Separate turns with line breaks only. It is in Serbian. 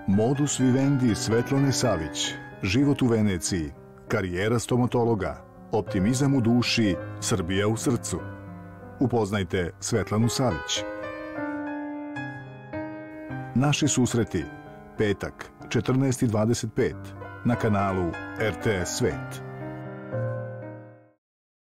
Modus vivendi Svetlane Savić, život u Veneciji, karijera stomatologa, optimizam u duši, Srbija u srcu. Upoznajte Svetlanu Savić. Naši susreti, petak, 14:25, na kanalu RTS Svet.